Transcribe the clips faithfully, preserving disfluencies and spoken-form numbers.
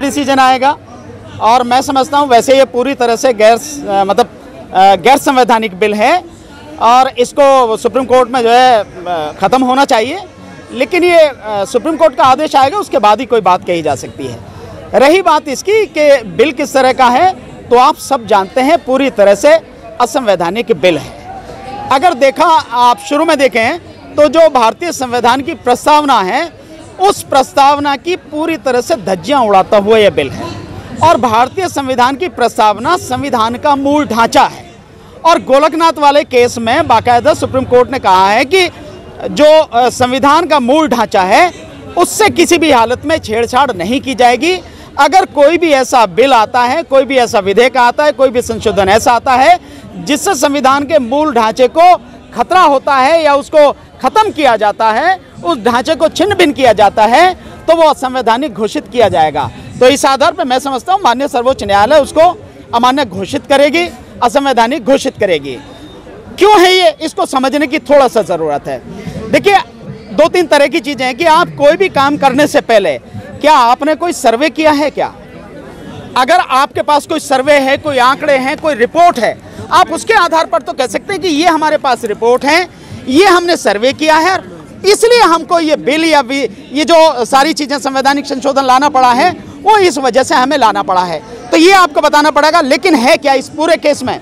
Decision आएगा और मैं समझता हूँ वैसे ये पूरी तरह से गैर मतलब गैर संवैधानिक बिल है और इसको सुप्रीम कोर्ट में जो है ख़त्म होना चाहिए। लेकिन ये सुप्रीम कोर्ट का आदेश आएगा उसके बाद ही कोई बात कही जा सकती है। रही बात इसकी कि बिल किस तरह का है, तो आप सब जानते हैं पूरी तरह से असंवैधानिक बिल है। अगर देखा आप शुरू में देखें तो जो भारतीय संविधान की प्रस्तावना है उस प्रस्तावना की पूरी तरह से धज्जियां उड़ाता हुआ यह बिल है। और भारतीय संविधान की प्रस्तावना संविधान का मूल ढांचा है और गोलकनाथ वाले केस में बाकायदा सुप्रीम कोर्ट ने कहा है कि जो संविधान का मूल ढांचा है उससे किसी भी हालत में छेड़छाड़ नहीं की जाएगी। अगर कोई भी ऐसा बिल आता है, कोई भी ऐसा विधेयक आता है, कोई भी संशोधन ऐसा आता है जिससे संविधान के मूल ढांचे को खतरा होता है या उसको खत्म किया जाता है, उस ढांचे को छिन्न भिन्न किया जाता है, तो वो असंवैधानिक घोषित किया जाएगा। तो इस आधार पर मैं समझता हूँ माननीय सर्वोच्च न्यायालय उसको अमान्य घोषित करेगी, असंवैधानिक घोषित करेगी। क्यों है ये, इसको समझने की थोड़ा सा ज़रूरत है। देखिए, दो तीन तरह की चीज़ें हैं कि आप कोई भी काम करने से पहले क्या आपने कोई सर्वे किया है क्या? अगर आपके पास कोई सर्वे है, कोई आंकड़े हैं, कोई रिपोर्ट है, आप उसके आधार पर तो कह सकते हैं कि ये हमारे पास रिपोर्ट है, ये हमने सर्वे किया है, इसलिए हमको ये बिल या ये जो सारी चीज़ें संवैधानिक संशोधन लाना पड़ा है वो इस वजह से हमें लाना पड़ा है। तो ये आपको बताना पड़ेगा। लेकिन है क्या इस पूरे केस में,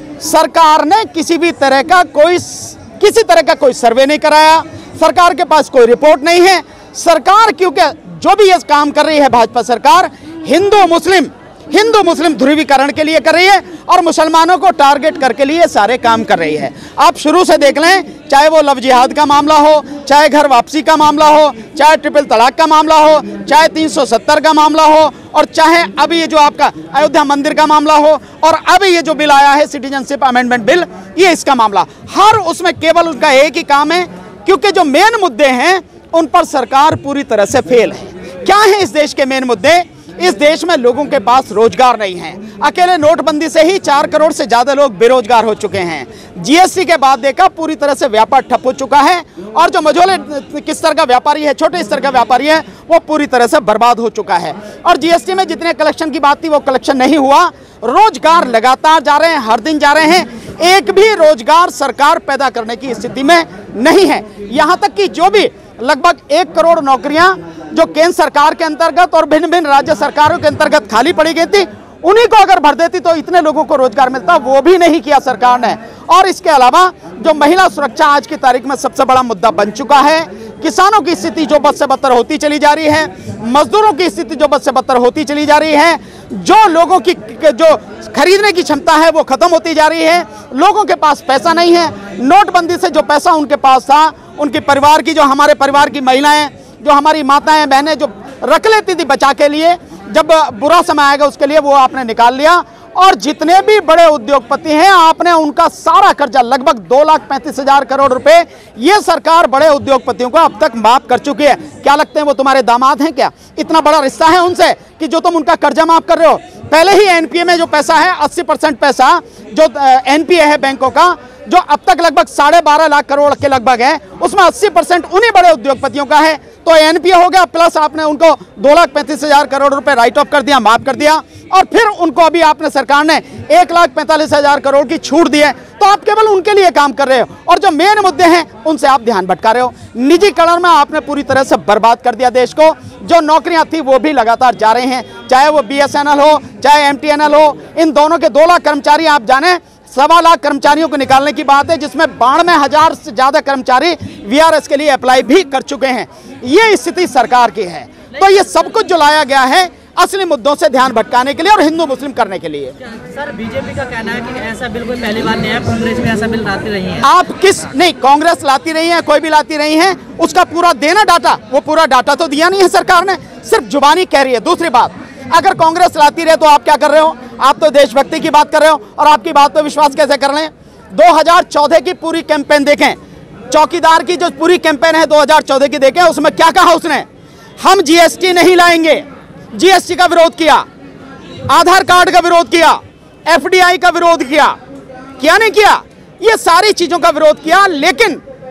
सरकार ने किसी भी तरह का कोई किसी तरह का कोई सर्वे नहीं कराया, सरकार के पास कोई रिपोर्ट नहीं है। सरकार क्योंकि जो भी ये काम कर रही है भाजपा सरकार हिंदू मुस्लिम हिंदू मुस्लिम ध्रुवीकरण के लिए कर रही है और मुसलमानों को टारगेट करके लिए सारे काम कर रही है। आप शुरू से देख लें, चाहे वो लव जिहाद का मामला हो, चाहे घर वापसी का मामला हो, चाहे ट्रिपल तलाक का मामला हो, चाहे तीन सौ सत्तर का मामला हो, और चाहे अभी ये जो आपका अयोध्या मंदिर का मामला हो, और अभी ये जो बिल आया है सिटीजनशिप अमेंडमेंट बिल, ये इसका मामला, हर उसमें केवल उनका एक ही काम है, क्योंकि जो मेन मुद्दे हैं उन पर सरकार पूरी तरह से फेल है। क्या है इस देश के मेन मुद्दे? इस देश में लोगों के पास रोजगार नहीं है। अकेले नोटबंदी से ही चार करोड़ से ज्यादा लोग बेरोजगार हो चुके हैं। जीएसटी के बाद देखा पूरी तरह से व्यापार ठप हो चुका है और जो मझोले किस स्तर का व्यापारी है, छोटे स्तर का व्यापारी है, वो पूरी तरह से बर्बाद हो चुका है। और जीएसटी में जितने कलेक्शन की बात थी वो कलेक्शन नहीं हुआ। रोजगार लगातार जा रहे हैं, हर दिन जा रहे हैं, एक भी रोजगार सरकार पैदा करने की स्थिति में नहीं है। यहाँ तक कि जो भी लगभग एक करोड़ नौकरियां जो केंद्र सरकार के अंतर्गत और भिन्न भिन्न राज्य सरकारों के अंतर्गत खाली पड़ी गई थी, उन्हीं को अगर भर देती तो इतने लोगों को रोजगार मिलता, वो भी नहीं किया सरकार ने। और इसके अलावा जो महिला सुरक्षा आज की तारीख में सबसे बड़ा मुद्दा बन चुका है, किसानों की स्थिति जो बद से बदतर होती चली जा रही है, मजदूरों की स्थिति जो बद से बदतर होती चली जा रही है, जो लोगों की जो खरीदने की क्षमता है वो खत्म होती जा रही है, लोगों के पास पैसा नहीं है। नोटबंदी से जो पैसा उनके पास था, उनके परिवार की, जो हमारे परिवार की महिलाएं, जो हमारी माताएं बहनें जो रख लेती थी बचा के लिए, जब बुरा समय आएगा उसके लिए, वो आपने निकाल लिया। और जितने भी बड़े उद्योगपति हैं आपने उनका सारा कर्जा लगभग दो लाख पैंतीस हजार करोड़ रुपए ये सरकार बड़े उद्योगपतियों को अब तक माफ कर चुकी है। क्या लगते हैं वो तुम्हारे दामाद हैं क्या? इतना बड़ा रिश्ता है उनसे कि जो तुम उनका कर्जा माफ कर रहे हो। पहले ही एनपीए में जो पैसा है, अस्सी परसेंट पैसा जो एनपीए है बैंकों का, जो अब तक लगभग साढ़े बारह लाख करोड़ के लगभग है, उसमें अस्सी परसेंट उन्हीं बड़े उद्योगपतियों का है। तो एनपीए हो गया, प्लस आपने उनको दो लाख पैंतीस हजार करोड़ रुपए राइट ऑफ कर दिया, माफ कर दिया, और फिर उनको अभी आपने सरकार ने एक लाख पैंतालीस हजार करोड़ की छूट दी है। तो आप केवल उनके लिए काम कर रहे हो और जो मेन मुद्दे हैं उनसे आप ध्यान भटका रहे हो। निजीकरण में आपने पूरी तरह से बर्बाद कर दिया देश को। जो नौकरियां थी वो भी लगातार जा रही हैं, चाहे वो बीएसएनएल हो, चाहे एमटीएनएल हो, इन दोनों के दो लाख कर्मचारी आप जाने, सवा लाख कर्मचारियों को निकालने की बात है, जिसमें बानवे हजार से ज्यादा कर्मचारी वीआरएस के लिए अप्लाई भी कर चुके हैं। ये स्थिति सरकार की है। तो ये सब कुछ जो लाया गया है असली मुद्दों से ध्यान भटकाने के लिए और हिंदू मुस्लिम करने के लिए। सर, बीजेपी का कहना है कि ऐसा बिल कोई पहली बार नहीं है, कांग्रेस में ऐसा बिल लाती रही है। आप किस नहीं, कांग्रेस लाती रही है, कोई भी लाती रही है, उसका पूरा देना डाटा, वो पूरा डाटा तो दिया नहीं है सरकार ने, सिर्फ जुबानी कह रही है। दूसरी बात, अगर कांग्रेस लाती रहे तो आप क्या कर रहे हो? आप तो देशभक्ति की बात कर रहे हो और आपकी बात पर विश्वास कैसे कर लें? दो हजार चौदह की पूरी कैंपेन देखें, चौकीदार की जो पूरी कैंपेन है दो हजार चौदह की देखें, उसमें क्या कहा उसने? हम जीएसटी नहीं लाएंगे, जीएसटी का विरोध किया, आधार कार्ड का विरोध किया, एफडीआई का विरोध किया, क्या नहीं किया? ये सारी चीजों का विरोध किया। लेकिन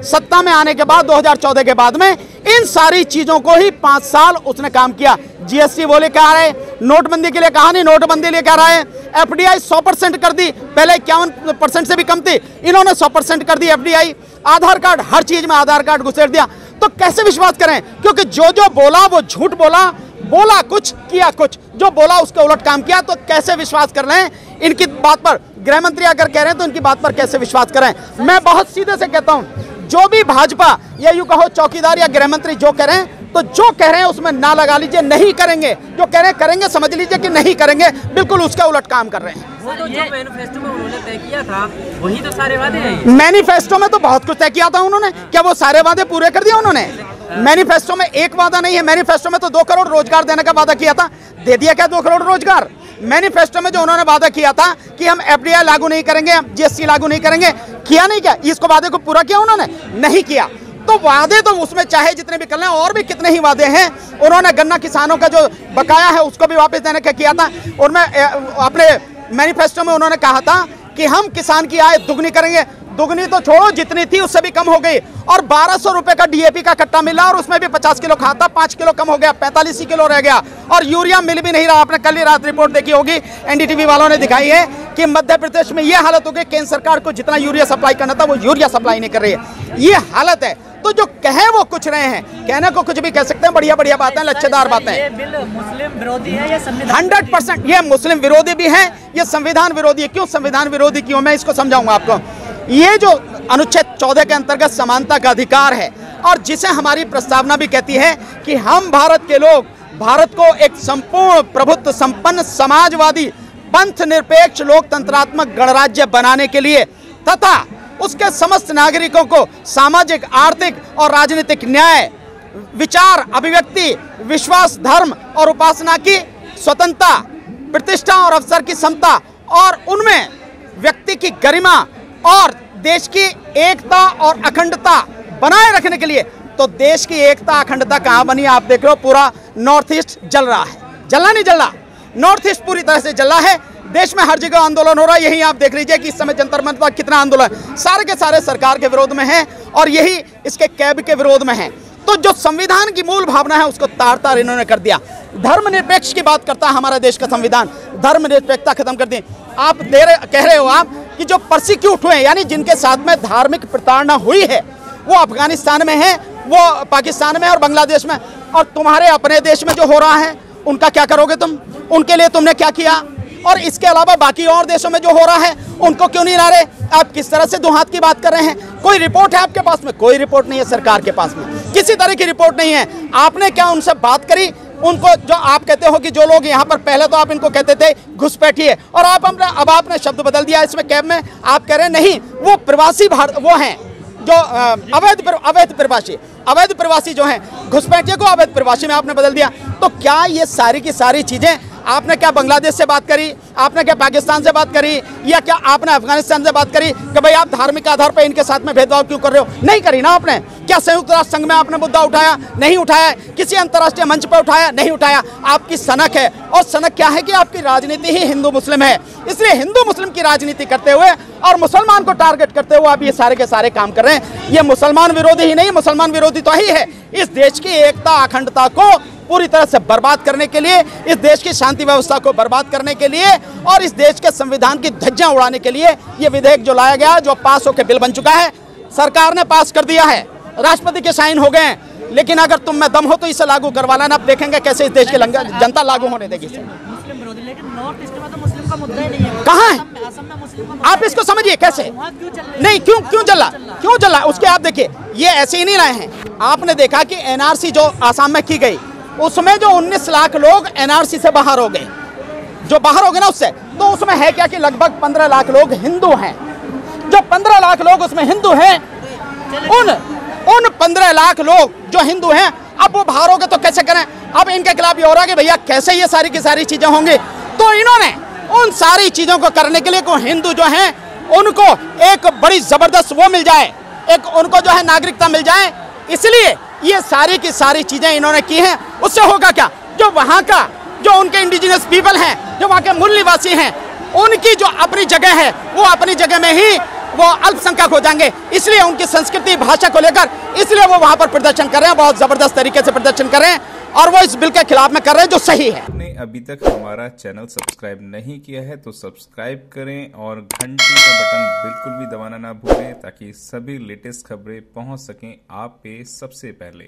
सत्ता में आने के बाद दो हज़ार चौदह के बाद में इन सारी चीजों को ही पांच साल उसने काम किया। जीएसटी बोले कह रहे, नोटबंदी के लिए कहा नहीं, नोटबंदी लिए कह रहा है। एफडीआई सौ परसेंट कर दी, पहले इक्यावन परसेंट से भी कम थी, इन्होंने सौ परसेंट कर दी एफडीआई। आधार कार्ड, हर चीज में आधार कार्ड घुसेड़ दिया। तो कैसे विश्वास करें, क्योंकि जो जो बोला वो झूठ बोला, बोला कुछ किया कुछ, जो बोला उसके उलट काम किया। तो कैसे विश्वास कर रहे हैं इनकी बात पर? गृह मंत्री अगर कह रहे हैं तो इनकी बात पर कैसे विश्वास करें? मैं बहुत सीधे से कहता हूं, जो भी भाजपा या यूं कहो चौकीदार या गृह मंत्री जो कह रहे हैं, तो जो कह रहे हैं उसमें ना लगा लीजिए, नहीं करेंगे। जो कह रहे हैं करेंगे, समझ लीजिए कि नहीं करेंगे, बिल्कुल उसका उलट काम कर रहे हैं। वो तो जो मैनिफेस्टो में उन्होंने तय किया था वही तो सारे वादे हैं। मैनिफेस्टो में तो बहुत कुछ तय किया था उन्होंने, क्या वो सारे वादे पूरे कर दिए उन्होंने? मैनिफेस्टो में एक वादा नहीं है। मैनिफेस्टो में तो दो करोड़ रोजगार देने का वादा किया था, दे दिया क्या दो करोड़ रोजगार? मैनिफेस्टो में जो उन्होंने वादा किया था कि हम एफडीआई लागू नहीं करेंगे, जीएसटी लागू नहीं करेंगे, किया नहीं? क्या इसको वादे को पूरा किया उन्होंने? नहीं किया। तो वादे तो उसमें चाहे जितने भी कर लें, और भी कितने ही वादे हैं। उन्होंने गन्ना किसानों का जो बकाया है उसको भी वापस देने का किया था। और मैं अपने मैनिफेस्टो में उन्होंने कहा था कि हम किसान की आय दुगनी करेंगे। दुगनी तो छोड़ो, जितनी थी उससे भी कम हो गई। और बारह सौ रुपए का डीएपी का कट्टा मिला और उसमें भी पचास किलो खाद था, पाँच किलो कम हो गया, पैंतालीस किलो रह गया। और यूरिया मिल भी नहीं रहा। आपने कल ही रात रिपोर्ट देखी होगी, एनडीटीवी वालों ने दिखाई है कि मध्य प्रदेश में यह हालत हो गई, केंद्र सरकार को जितना यूरिया सप्लाई करना था वो यूरिया सप्लाई नहीं कर रही है। ये हालत है। तो जो कहे वो कुछ रहे हैं, कहने को कुछ भी कह सकते हैं, बढ़िया बढ़िया बातें, लच्छेदार बातें। ये बिल मुस्लिम विरोधी है या संविधान? हंड्रेड परसेंट ये मुस्लिम विरोधी भी है, ये संविधान विरोधी है। क्यों संविधान विरोधी क्यों, मैं इसको समझाऊंगा आपको। ये जो अनुच्छेद चौदह के अंतर्गत समानता का अधिकार है, और जिसे हमारी प्रस्तावना भी कहती है कि हम भारत के लोग भारत को एक संपूर्ण प्रभुत्व संपन्न समाजवादी पंथ निरपेक्ष लोकतंत्रात्मक गणराज्य बनाने के लिए तथा उसके समस्त नागरिकों को सामाजिक, आर्थिक और राजनीतिक न्याय, विचार, अभिव्यक्ति, विश्वास, धर्म और उपासना की स्वतंत्रता, प्रतिष्ठा और अवसर की समता, और उनमें व्यक्ति की गरिमा और देश की एकता और अखंडता बनाए रखने के लिए। तो देश की एकता अखंडता कहाँ बनी? आप देख रहे हो पूरा नॉर्थ ईस्ट जल रहा है। जलना नहीं जल रहा, नॉर्थ ईस्ट पूरी तरह से जल रहा है। देश में हर जगह आंदोलन हो रहा है। यही आप देख लीजिए कि इस समय जंतर मंतर पर कितना आंदोलन, सारे के सारे सरकार के विरोध में है और यही इसके कैब के विरोध में है। तो जो संविधान की मूल भावना है उसको तार तार इन्होंने कर दिया। धर्मनिरपेक्ष की बात करता है हमारा देश का संविधान, धर्मनिरपेक्षता खत्म कर दी। आप दे रहे कह रहे हो आप कि जो परसिक्यूट हुए, यानी जिनके साथ में धार्मिक प्रताड़ना हुई है, वो अफगानिस्तान में है, वो पाकिस्तान में और बांग्लादेश में, और तुम्हारे अपने देश में जो हो रहा है उनका क्या करोगे तुम? उनके लिए तुमने क्या किया? और इसके अलावा बाकी और देशों में जो हो रहा है उनको क्यों नहीं ला रहे? आप किस तरह से दो हाथ की बात कर रहे हैं? कोई रिपोर्ट है आपके पास में? कोई रिपोर्ट नहीं है सरकार के पास में, किसी तरह की रिपोर्ट नहीं है। आपने क्या उनसे बात करी? उनको जो आप कहते हो कि जो लोग यहाँ पर, पहले तो आप इनको कहते थे घुसपैठिए, और आप अब आपने शब्द बदल दिया इसमें कैब में, आप कह रहे हैं नहीं वो प्रवासी भारत वो हैं जो अवैध अवैध प्रवासी अवैध प्रवासी जो हैं, घुसपैठिए को अवैध प्रवासी में आपने बदल दिया। तो क्या ये सारी की सारी चीजें आपने क्या बांग्लादेश से बात करी? आपने क्या पाकिस्तान से बात करी? या क्या आपने अफगानिस्तान से बात करी कि भाई आप धार्मिक आधार पर इनके साथ में भेदभाव क्यों कर रहे हो? नहीं करी ना आपने। क्या संयुक्त राष्ट्र संघ में आपने मुद्दा उठाया? नहीं उठाया। किसी अंतर्राष्ट्रीय मंच पर उठाया? नहीं उठाया। आपकी सनक है, और सनक क्या है कि आपकी राजनीति ही हिंदू मुस्लिम है। इसलिए हिंदू मुस्लिम की राजनीति करते हुए और मुसलमान को टारगेट करते हुए आप ये सारे के सारे काम कर रहे हैं। ये मुसलमान विरोधी ही नहीं, मुसलमान विरोधी तो ही है। इस देश की एकता अखंडता को पूरी तरह से बर्बाद करने के लिए, इस देश की शांति व्यवस्था को बर्बाद करने के लिए और इस देश के संविधान की धज्जियां उड़ाने के लिए ये विधेयक जो लाया गया, जो पास होकर बिल बन चुका है, सरकार ने पास कर दिया है, राष्ट्रपति के साइन हो गए। लेकिन अगर तुम में दम हो तो इसे लागू करवा लेना, आप देखेंगे कैसे इस देश की जनता लागू होने देगी। मुस्लिम विरोधी, लेकिन नॉर्थ ईस्ट में तो मुस्लिम का मुद्दा ही नहीं है। कहाँ है? असम में मुस्लिम का मुद्दा, आप इसको समझिए कैसे नहीं, क्यों क्यों चल रहा क्यों चल रहा उसके आप देखिए, ये ऐसे ही नहीं लाए हैं। आपने देखा कि एनआरसी जो आसाम में की गई, उसमें जो उन्नीस लाख लोग एनआरसी से बाहर हो गए, जो बाहर हो गए ना उससे, तो उसमें है क्या कि लगभग पंद्रह लाख लोग हिंदू हैं। जो पंद्रह लाख लोग उसमें हिंदू हैं, उन उन पंद्रह लाख लोग जो हिंदू हैं, अब वो बाहर हो गए तो कैसे करें? अब इनके खिलाफ ये हो रहा है कि भैया कैसे ये सारी की सारी चीजें होंगी। तो इन्होंने उन सारी चीजों को करने के लिए को हिंदू जो हैं उनको एक बड़ी जबरदस्त वो मिल जाए, एक उनको जो है नागरिकता मिल जाए, इसलिए ये सारी की सारी चीजें इन्होंने की हैं। उससे होगा क्या? जो वहाँ का जो उनके इंडिजिनस पीपल हैं, जो वहाँ के मूल निवासी हैं, उनकी जो अपनी जगह है वो अपनी जगह में ही वो अल्पसंख्यक हो जाएंगे। इसलिए उनकी संस्कृति भाषा को लेकर इसलिए वो वहाँ पर प्रदर्शन कर रहे हैं, बहुत ज़बरदस्त तरीके से प्रदर्शन कर रहे हैं और वो इस बिल के खिलाफ में कर रहे हैं जो सही है। आपने अभी तक हमारा चैनल सब्सक्राइब नहीं किया है तो सब्सक्राइब करें और घंटी का बटन बिल्कुल भी दबाना ना भूलें ताकि सभी लेटेस्ट खबरें पहुंच सकें आप पे सबसे पहले।